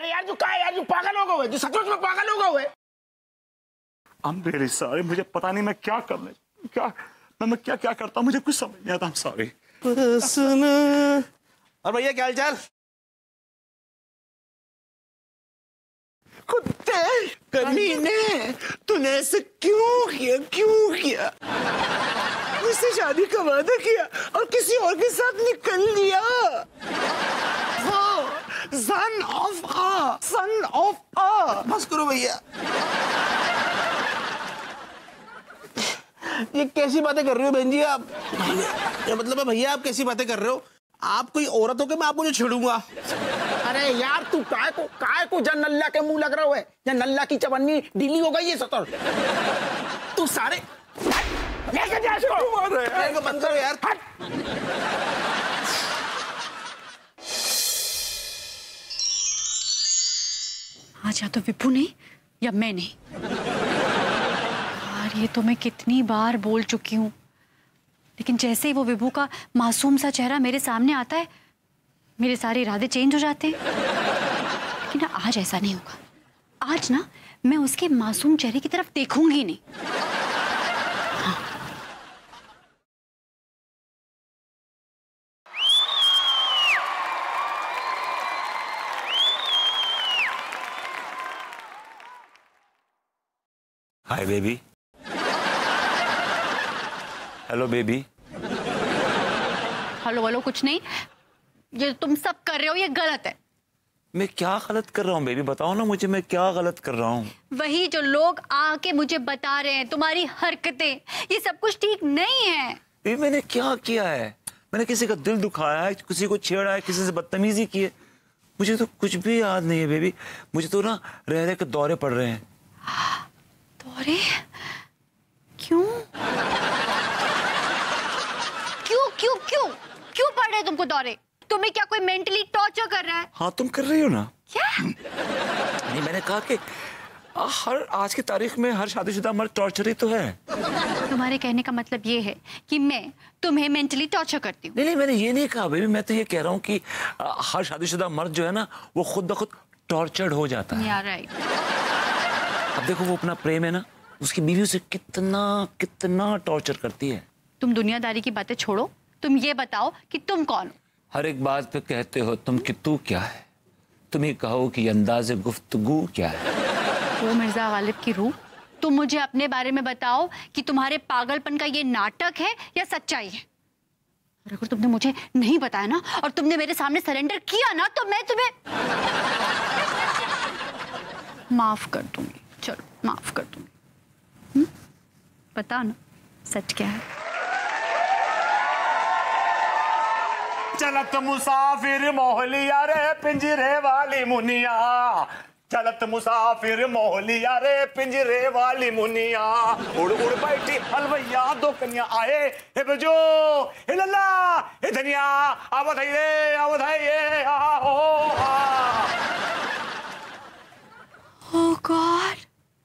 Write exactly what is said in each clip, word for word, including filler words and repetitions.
अरे यार जो कहा यार, जो पागल हो गए, जो सचमुच में पागल हो गए। I'm really sorry, मुझे पता नहीं मैं क्या करने क्या मैं, मैं क्या क्या करता हूँ, मुझे कुछ समझ नहीं आता। I'm sorry। और भैया क्या हाल चाल? कुत्ते कमीने, तूने ऐसे क्यों किया क्यों किया? मुझसे शादी का वादा किया और किसी और के साथ निकल लिया। Son of uh son of आ बस करो भैया। ये कैसी बातें कर रहे हो बहन जी आप? ये मतलब है भैया आप कैसी बातें कर रहे हो? आप कोई औरत हो के मैं आपको जो छेड़ूंगा? अरे यार तू काय को काय को जन नल्ला के मुंह लग रहा है, या नल्ला की चवन्नी ढीली हो गई है सतर। तू सारे लेके जा इसको, मेरे को बंद करो यार। हट। आज या तो विभू नहीं या मैं नहीं। यार ये तो मैं कितनी बार बोल चुकी हूँ, लेकिन जैसे ही वो विभू का मासूम सा चेहरा मेरे सामने आता है मेरे सारे इरादे चेंज हो जाते हैं। लेकिन ना आज ऐसा नहीं होगा। आज ना मैं उसके मासूम चेहरे की तरफ देखूंगी नहीं। हाँ। Hi baby. Hello baby. Hello hello कुछ नहीं, ये तुम सब कर रहे हो ये गलत है। मैं क्या गलत कर रहा हूँ बेबी, बताओ ना मुझे, मैं क्या गलत कर रहा हूँ? वही जो लोग आके मुझे बता रहे हैं, तुम्हारी हरकतें, ये सब कुछ ठीक नहीं है। बेबी मैंने क्या किया है? मैंने किसी का दिल दुखाया है, किसी को छेड़ा है, किसी से बदतमीजी की है? मुझे तो कुछ भी याद नहीं है बेबी। मुझे तो ना रह रह के दौरे पड़ रहे हैं। दौरे? क्यों क्यों क्यों क्यों क्यों पड़ रहे तुमको दौरे? तुम्हें क्या कोई मेंटली टॉर्चर कर रहा है? हाँ तुम कर रही हो ना। क्या? नहीं मैंने कहा कि हर आज की तारीख में हर शादीशुदा मर्द टॉर्चर ही तो है। तुम्हारे कहने का मतलब ये है कि मैं तुम्हें मेंटली टॉर्चर करती हूँ? नहीं नहीं मैंने ये नहीं कहा बेबी, मैं तो ये कह रहा हूँ कि हर शादीशुदा मर्द जो है ना वो खुद ब खुद टॉर्चर्ड हो जाता है। यार राइट। अब देखो वो अपना प्रेम है ना, उसकी बीवी उसे कितना कितना टॉर्चर करती है। तुम दुनियादारी की बातें छोड़ो, तुम ये बताओ कि तुम कौन हो? हर एक बात पे कहते हो तुम कि तू क्या है, तुम ही कहो कि अंदाज़े गुफ्तगू क्या है। वो मिर्जा गालिब की रूह, तुम मुझे अपने बारे में बताओ कि तुम्हारे पागलपन का ये नाटक है या सच्चाई है। और अगर तुमने मुझे नहीं बताया ना और तुमने मेरे सामने सरेंडर किया ना तो मैं तुम्हें माफ कर दूंगी। चलो माफ कर दूंगी। हुँ? बता ना सच क्या है? चलत मुसाफिर मोहलिया रे पिंजरे वाली मुनिया, चलत मुसाफिर मोहलिया रे पिंजरे वाली मुनिया, उड़ उड़ बैठी हलवैया दो कन्या आए, हे बजो हे लल्ला हे धनिया आवत है रे आवत है ये आ हो आ। Oh God!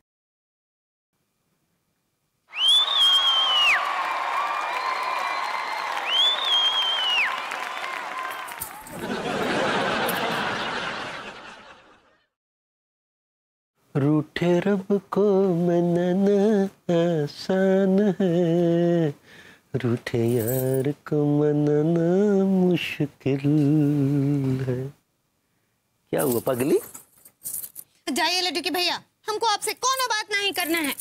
रूठे रब को मनाना आसान है, रूठे यार को मनाना मुश्किल है। क्या हुआ पगली? जाइए लड्डू के भैया, हमको आपसे कोनो बात नहीं करना है।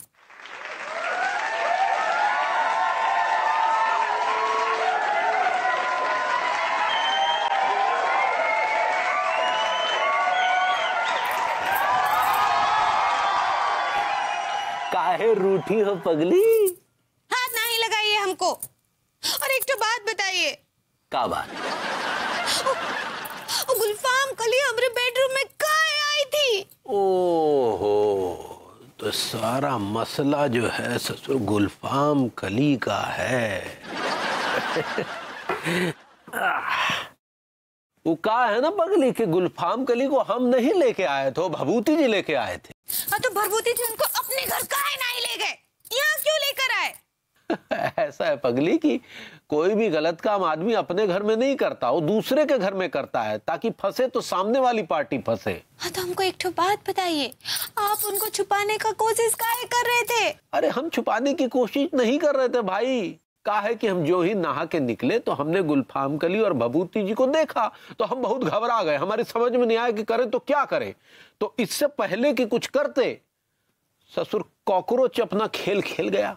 काहे रूठी हो पगली? हाथ नहीं लगाइए हमको। और एक तो बात बताइए। क्या बात? वो गुलफाम कली हमारे बेडरूम में काहे आई थी? ओहो, तो सारा मसला जो है ससुर गुलफाम कली का है। वो कहा है ना पगली कि गुलफाम कली को हम नहीं लेके आए थे, भभूति जी लेके आए थे। हाँ तो भभूति जी उनको अपने घर काहे नहीं ले गए? यहाँ क्यों लेकर आए? ऐसा है पगली कि कोई भी गलत काम आदमी अपने घर में नहीं करता, वो दूसरे के घर में करता है ताकि फंसे तो सामने वाली पार्टी फंसे। हाँ तो हमको एक ठो बात बताइए, आप उनको छुपाने का कोशिश काहे कर रहे थे? अरे हम छुपाने की कोशिश नहीं कर रहे थे भाई, कहा है कि हम जो ही नहा के निकले तो हमने गुलफाम कली और भभूति जी को देखा तो हम बहुत घबरा गए, हमारी समझ में नहीं आया कि करें तो क्या करें। तो इससे पहले कि कुछ करते ससुर कॉकरोच अपना खेल खेल गया।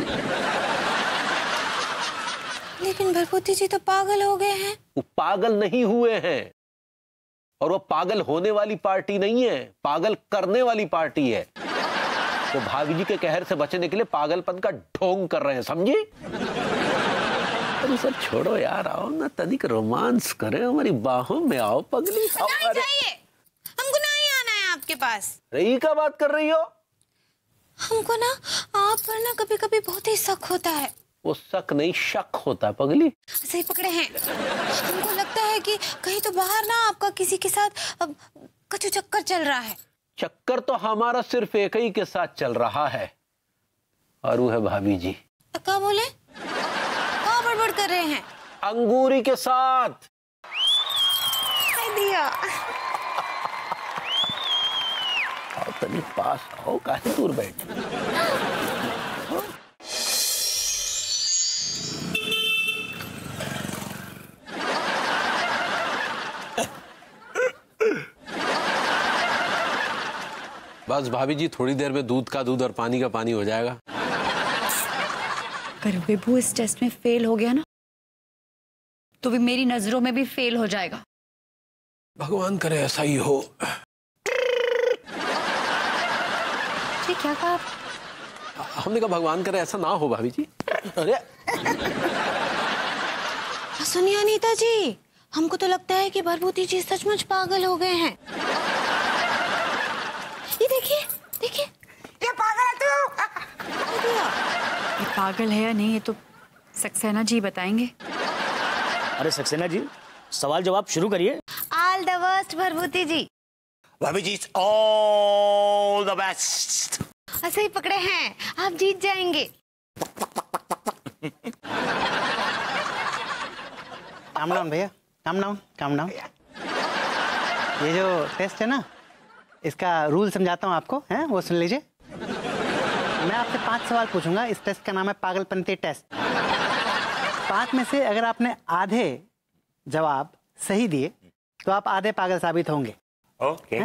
लेकिन भभूति जी तो पागल हो गए हैं। वो पागल नहीं हुए हैं, और वो पागल होने वाली पार्टी नहीं है, पागल करने वाली पार्टी है। तो भाभी जी के कहर से बचने के लिए पागलपन का ढोंग कर रहे हैं, समझी? अरे सब छोड़ो यार, आओ ना तनिक रोमांस करें, हमारी बाहों में आओ पगली। आओ, नहीं चाहिए, हमको नहीं आना है आपके पास। रही का बात कर रही हो? हमको ना आप पर ना कभी कभी बहुत ही शक होता है। वो शक नहीं शक होता है पगली। सही पकड़े हैं। हमको लगता है कि कहीं तो बाहर ना आपका किसी के साथ अब कचू चक्कर चल रहा है। चक्कर तो हमारा सिर्फ एक ही के साथ चल रहा है, और वो है भाभी जी। क्या बोले? क्या बड़बड़ कर रहे हैं? अंगूरी के साथ। दिया आओ तनी पास आओ, काहे दूर बैठ। बस भाभी जी, थोड़ी देर में दूध का दूध और पानी का पानी हो जाएगा। अगर विभू इस टेस्ट में फेल हो गया ना तो भी मेरी नजरों में भी फेल हो जाएगा। भगवान करे ऐसा ही हो। जी क्या कहा? हमने कहा भगवान करे ऐसा ना हो भाभी जी। अरे सुनिए अनीता जी, हमको तो लगता है कि भभूति जी सचमुच पागल हो गए हैं। ये देखिए देखिए, ये पागल है तू। ये पागल है या नहीं ये तो सक्सेना जी बताएंगे। अरे सक्सेना जी, सवाल जवाब शुरू करिए। All the best Bhabhuti ji. भाभी जी ऑल द बेस्ट। ऐसे ही पकड़े हैं, आप जीत जाएंगे। काम डाउन भैया, काम डाउन, काम डाउन। ये जो टेस्ट है ना, इसका रूल समझाता हूँ आपको, हैं वो सुन लीजिए। मैं आपसे पांच सवाल पूछूंगा, इस टेस्ट का नाम है पागलपंती टेस्ट। पांच में से अगर आपने आधे जवाब सही दिए तो आप आधे पागल साबित होंगे। ओके।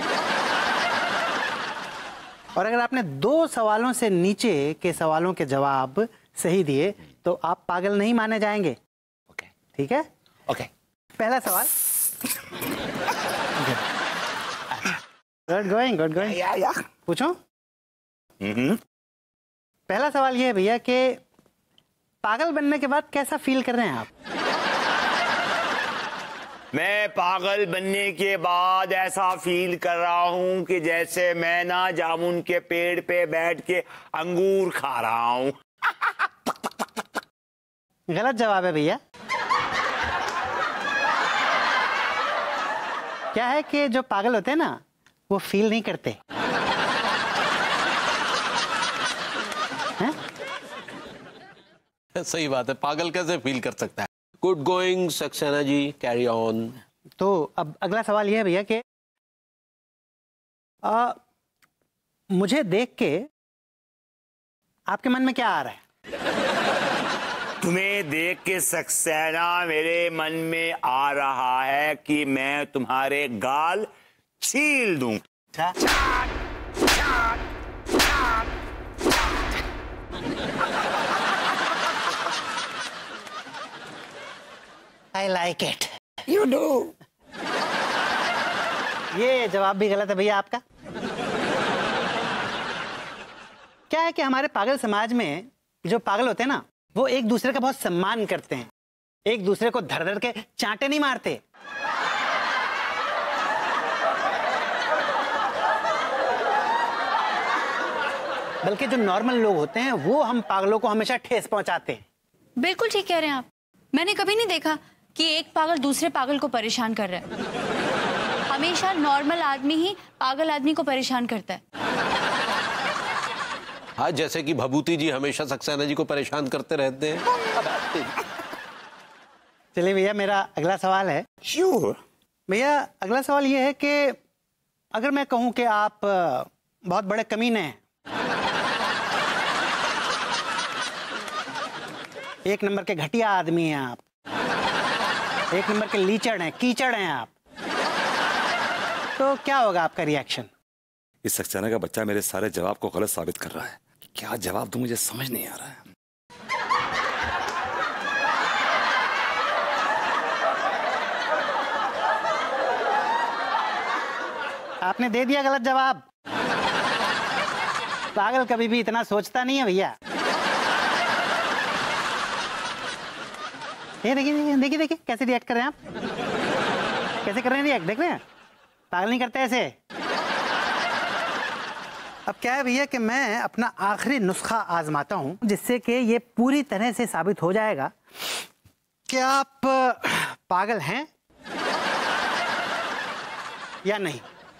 और अगर आपने दो सवालों से नीचे के सवालों के जवाब सही दिए तो आप पागल नहीं माने जाएंगे। ओके ठीक है? ओके। पहला सवाल। Good going, good going. Yeah yeah पूछो। हम्म। पहला सवाल ये है भैया कि पागल बनने के बाद कैसा फील कर रहे हैं आप? मैं पागल बनने के बाद ऐसा फील कर रहा हूं कि जैसे मैं ना जामुन के पेड़ पे बैठ के अंगूर खा रहा हूं। गलत जवाब है भैया। क्या है कि जो पागल होते हैं ना वो फील नहीं करते हैं? सही बात है, पागल कैसे फील कर सकता है। Good going Saxena ji, carry on. तो अब अगला सवाल यह है भैया कि आ, मुझे देख के आपके मन में क्या आ रहा है? तुम्हें देख के सक्सेना मेरे मन में आ रहा है कि मैं तुम्हारे गाल छील दूं। I like it. You do. ये जवाब भी गलत है भैया आपका। क्या है कि हमारे पागल समाज में जो पागल होते हैं ना वो एक दूसरे का बहुत सम्मान करते हैं, एक दूसरे को धर धर के चांटे नहीं मारते। बल्कि जो नॉर्मल लोग होते हैं वो हम पागलों को हमेशा ठेस पहुंचाते हैं। बिल्कुल ठीक कह रहे हैं आप। मैंने कभी नहीं देखा कि एक पागल दूसरे पागल को परेशान कर रहा है। हमेशा नॉर्मल आदमी ही पागल आदमी को परेशान करता है। हाँ, जैसे कि भभूति जी हमेशा सक्सेना जी को परेशान करते रहते हैं। चलिए भैया, मेरा अगला सवाल है। श्योर भैया, अगला सवाल ये है कि अगर मैं कहूं कि आप अ, बहुत बड़े कमीने हैं, एक नंबर के घटिया आदमी हैं आप, एक नंबर के लीचड़ हैं, कीचड़ हैं आप, तो क्या होगा आपका रिएक्शन? इस सक्सेना का बच्चा मेरे सारे जवाब को गलत साबित कर रहा है। क्या जवाब दूं मुझे समझ नहीं आ रहा है। आपने दे दिया गलत जवाब। पागल कभी भी इतना सोचता नहीं है भैया। ये देखिए देखिए देखिए कैसे रिएक्ट कर रहे हैं आप, कैसे कर रहे हैं रिएक्ट, देख रहे हैं? पागल नहीं करते ऐसे। अब क्या है भैया कि मैं अपना आखिरी नुस्खा आजमाता हूं, जिससे कि ये पूरी तरह से साबित हो जाएगा कि आप पागल हैं या नहीं।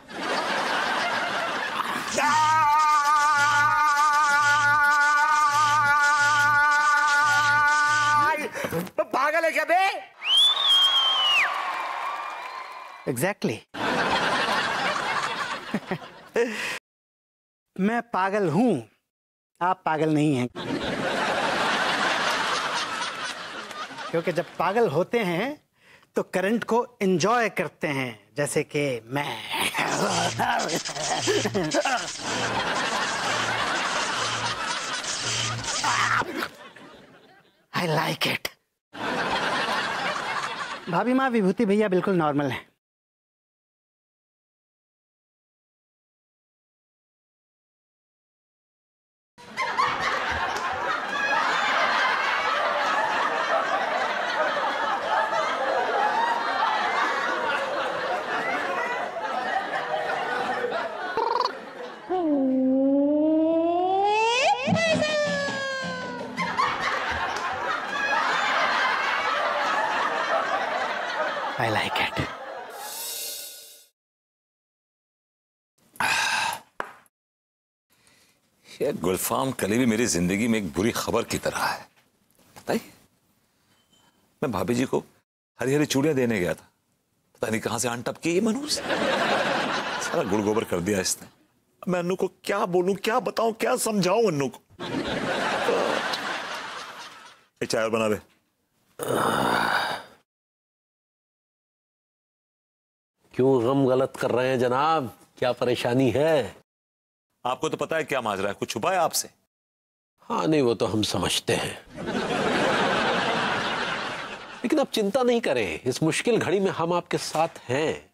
पागल है क्या बे? एग्जैक्टली मैं पागल हूं, आप पागल नहीं हैं। क्योंकि जब पागल होते हैं तो करंट को एंजॉय करते हैं, जैसे कि मैं। I like it. भाभी माँ, विभूति भैया बिल्कुल नॉर्मल है। I like it. ये गुलफाम कली भी मेरी जिंदगी में एक बुरी खबर की तरह है। पता ही, मैं भाभी जी को हरी हरी चूड़ियां देने गया था, पता नहीं कहां से आन टपकी ये मनूस, सारा गुड़ गोबर कर दिया इसने। मैं अन्नू को क्या बोलूं, क्या बताऊं, क्या समझाऊं अन्नू को। एक चाय और बना दे। क्यों गम गलत कर रहे हैं जनाब, क्या परेशानी है? आपको तो पता है क्या माजरा है, कुछ छुपा है आपसे? हाँ नहीं, वो तो हम समझते हैं, लेकिन आप चिंता नहीं करें, इस मुश्किल घड़ी में हम आपके साथ हैं।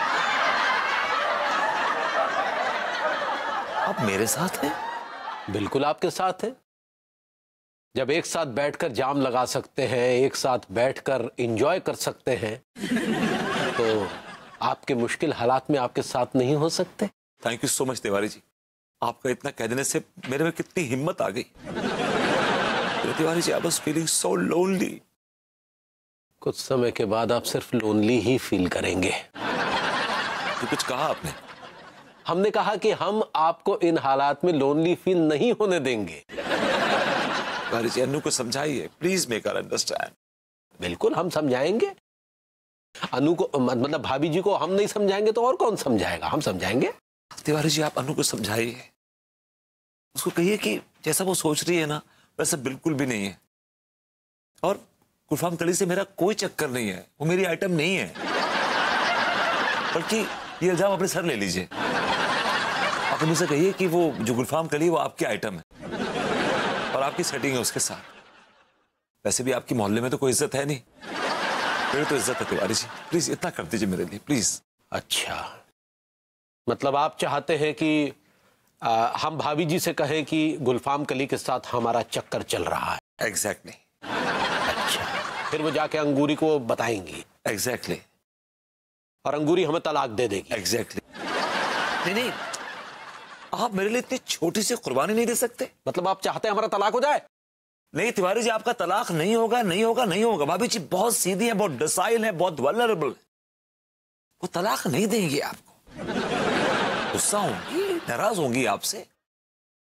आप मेरे साथ हैं? बिल्कुल आपके साथ हैं। जब एक साथ बैठकर जाम लगा सकते हैं, एक साथ बैठकर एंजॉय कर सकते हैं, तो आपके मुश्किल हालात में आपके साथ नहीं हो सकते? Thank you so much Tiwari ji, आपका इतना कह देने से मेरे में कितनी हिम्मत आ गई। Tiwari ji, I was feeling so lonely. कुछ समय के बाद आप सिर्फ लोनली ही फील करेंगे। तो कुछ कहा आपने? हमने कहा कि हम आपको इन हालात में लोनली फील नहीं होने देंगे। तिवारी जी, अन्नू को समझाइए प्लीज, मेक हर अंडरस्टैंड। बिल्कुल हम समझाएंगे अनु को, मतलब भाभी जी को हम नहीं समझाएंगे तो और कौन समझाएगा, हम समझाएंगे। तिवारी जी, आप अनु को समझाइए, उसको कहिए कि जैसा वो सोच रही है ना वैसा बिल्कुल भी नहीं है। और गुलफाम कली से मेरा कोई चक्कर नहीं है, वो मेरी आइटम नहीं है। बल्कि ये इल्जाम अपने सर ले लीजिए। आप उनसे कहिए कि वो जो गुलफाम कली वो आपकी आइटम है और आपकी सेटिंग है उसके साथ। वैसे भी आपकी मोहल्ले में तो कोई इज्जत है नहीं, मेरी तो इज्जत है। तिवारी जी प्लीज इतना कर दीजिए मेरे लिए प्लीज। अच्छा, मतलब आप चाहते हैं कि आ, हम भाभी जी से कहें कि गुलफाम कली के साथ हमारा चक्कर चल रहा है? एग्जैक्टली। अच्छा, फिर वो जाके अंगूरी को बताएंगी? एग्जैक्टली। और अंगूरी हमें तलाक दे देगी? एग्जैक्टली। नहीं नहीं, आप मेरे लिए इतनी छोटी सी कुर्बानी नहीं दे सकते? मतलब आप चाहते हैं हमारा तलाक हो जाए? नहीं तिवारी जी, आपका तलाक नहीं होगा, नहीं होगा, नहीं होगा। भाभी जी बहुत सीधी है, बहुत डिसाइल है, बहुत वल्नरेबल है, वो तलाक नहीं देंगे आपको। गुस्सा होंगी, नाराज होंगी आपसे,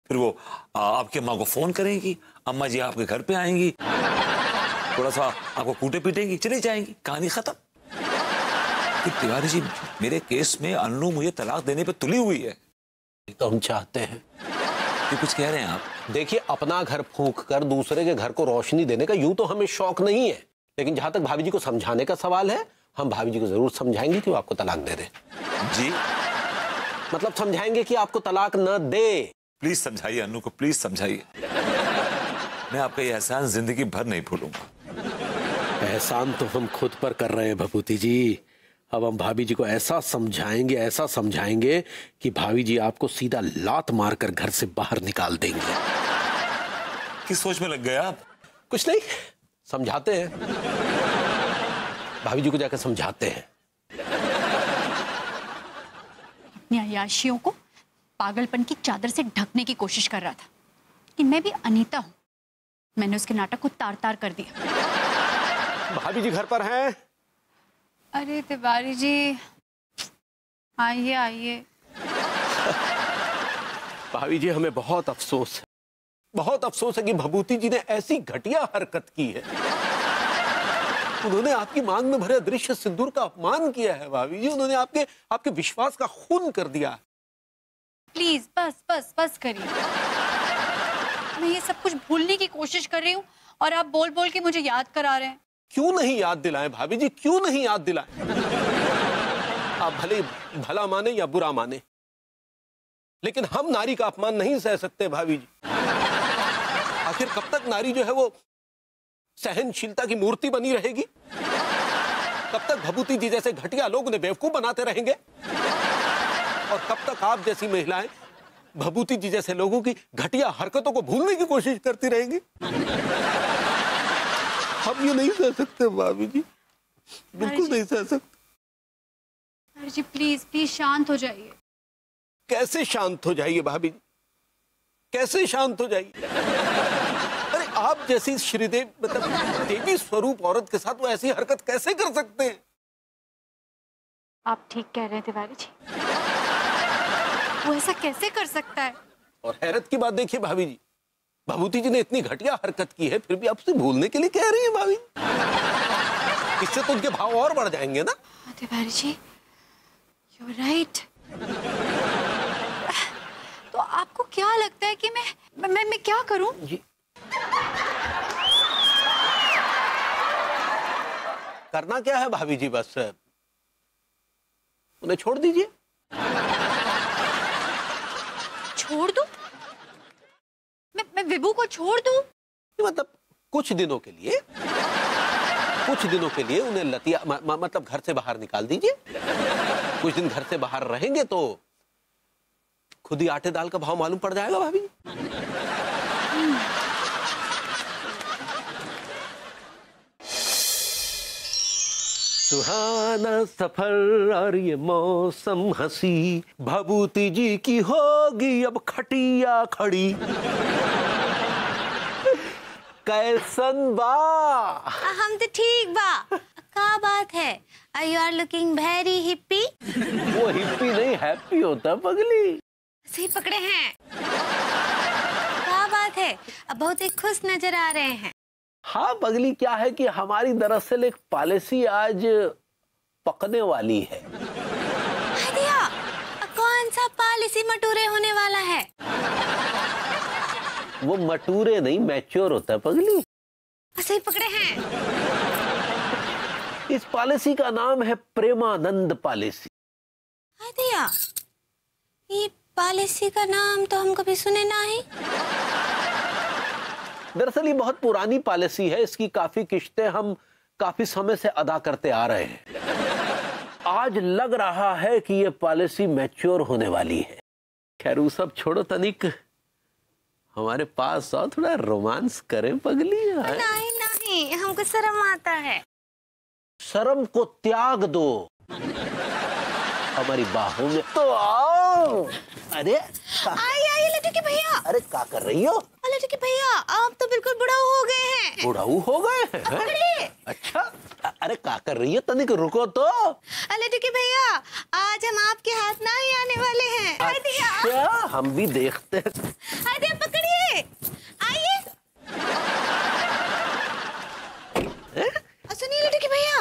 फिर वो आ, आपकी अम्मा को फोन करेंगी, अम्मा जी आपके घर पे आएंगी, थोड़ा सा आपको कूटे पीटेंगी, चली जाएंगी, कहानी खत्म। कि तिवारी जी, मेरे केस में अन्नू मुझे तलाक देने पे तुली हुई है। तो हम चाहते हैं। ये कुछ कह रहे हैं आप? देखिए, अपना घर फूंक कर दूसरे के घर को रोशनी देने का यूं तो हमें शौक नहीं है, लेकिन जहां तक भाभी जी को समझाने का सवाल है, हम भाभी जी को जरूर समझाएंगे कि वो आपको तलाक दे दे। जी मतलब समझाएंगे कि आपको तलाक न दे। प्लीज समझाइए अन्नू को, प्लीज समझाइए। मैं आपका ये एहसान जिंदगी भर नहीं भूलूंगा। एहसान तो हम खुद पर कर रहे हैं भभूति जी। अब हम भाभी जी को ऐसा समझाएंगे, ऐसा समझाएंगे कि भाभी जी आपको सीधा लात मारकर घर से बाहर निकाल देंगी। किस सोच में लग गए आप? कुछ नहीं, समझाते हैं, भाभी जी को जाकर समझाते हैं। अपनी अय्याशियों को पागलपन की चादर से ढकने की कोशिश कर रहा था कि मैं भी अनीता हूं। मैंने उसके नाटक को तार तार कर दिया। भाभी जी घर पर हैं? अरे तिवारी जी, आइए आइए। भाभी जी, हमें बहुत अफसोस है, बहुत अफसोस है कि भभूति जी ने ऐसी घटिया हरकत की है। उन्होंने आपकी मांग में भरे अदृश्य सिंदूर का अपमान किया है भाभी जी। उन्होंने आपके आपके विश्वास का खून कर दिया। प्लीज बस बस बस करिए। मैं ये सब कुछ भूलने की कोशिश कर रही हूँ और आप बोल बोल के मुझे याद करा रहे हैं। क्यों नहीं याद दिलाएं भाभी जी, क्यों नहीं याद दिलाएं? आप भले भला माने या बुरा माने, लेकिन हम नारी का अपमान नहीं सह सकते भाभी जी। आखिर कब तक नारी जो है वो सहनशीलता की मूर्ति बनी रहेगी? कब तक भभूति जी जैसे घटिया लोग उन्हें बेवकूफ बनाते रहेंगे? और कब तक आप जैसी महिलाएं भभूति जी जैसे लोगों की घटिया हरकतों को भूलने की कोशिश करती रहेंगी? हम ये नहीं सह सकते भाभी जी, बिल्कुल नहीं सह सकते। अरे जी प्लीज प्लीज शांत हो जाइए। कैसे शांत हो जाइए भाभी जी, कैसे शांत हो जाइए? अरे आप जैसी श्रीदेव मतलब देवी स्वरूप औरत के साथ वो ऐसी हरकत कैसे कर सकते हैं? आप ठीक कह रहे हैं तिवारी जी, वो ऐसा कैसे कर सकता है? और हैरत की बात देखिए भाभी जी, भभूति जी ने इतनी घटिया हरकत की है, फिर भी आपसे भूलने के लिए कह रही है भाभी। इससे तो उनके भाव और बढ़ जाएंगे ना। Tiwari ji, you're right। तो आपको क्या लगता है कि मैं मैं मैं क्या करूं? करना क्या है भाभी जी, बस उन्हें छोड़ दीजिए। छोड़ दूं? मैं मैं विभू को छोड़ दूं? मतलब कुछ दिनों के लिए, कुछ दिनों के लिए उन्हें लतिया म, म, मतलब घर से बाहर निकाल दीजिए। कुछ दिन घर से बाहर रहेंगे तो खुद ही आटे दाल का भाव मालूम पड़ जाएगा भाभी। सुहाना सफर और ये मौसम हंसी, भभूति जी की होगी अब खटिया खड़ी। कैसन बा? हम तो ठीक बा। क्या बात है? You are looking very hippie. वो हिप्पी नहीं, हैप्पी होता पगली। सही पकड़े हैं। क्या बात है? अब बहुत ही खुश नजर आ रहे हैं। हाँ पगली, क्या है कि हमारी दरअसल एक पॉलिसी आज पकने वाली है। दिया, कौन सा पॉलिसी मटूरे होने वाला है? वो मटूरे नहीं, मैच्योर होता है पगली। सही पकड़े हैं। इस पॉलिसी का नाम है प्रेमानंद पॉलिसी। दिया, ये पॉलिसी का नाम तो हम कभी सुने ना ही। दरअसल ये बहुत पुरानी पॉलिसी है, इसकी काफी किश्तें हम काफी समय से अदा करते आ रहे हैं। आज लग रहा है कि ये पॉलिसी मैच्योर होने वाली है। खैर वो सब छोड़ो, तनिक हमारे पास आओ, थोड़ा रोमांस करें पगली। नहीं नहीं, हमको शर्म आता है। शर्म को त्याग दो, हमारी बाहों में तो आओ। अरे आई आई लड्डू के भैया। अरे क्या कर रही हो? लड्डू के भैया, आप तो बिल्कुल बुढ़ाऊ हो गए हैं। बुढ़ाऊ हो गए हैं? अच्छा, अरे क्या कर रही है? तनिक रुको तो। लड्डू के भैया, आज हम आपके हाथ ना ही आने वाले हैं। अच्छा, हम भी देखते हैं।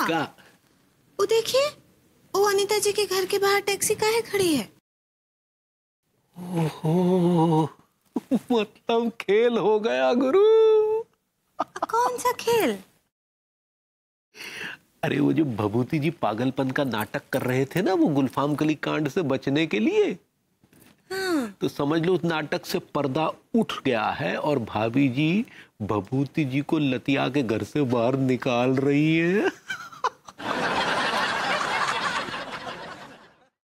क्या? वो देखिए, वो अनीता जी के घर के बाहर टैक्सी काहे खड़ी है? ओहो, मतलब खेल हो गया गुरु। कौन सा खेल? अरे वो जो भभूति जी पागलपन का नाटक कर रहे थे ना, वो गुलफाम कली कांड से बचने के लिए, हाँ। तो समझ लो उस नाटक से पर्दा उठ गया है और भाभी जी भभूति जी को लतिया के घर से बाहर निकाल रही है।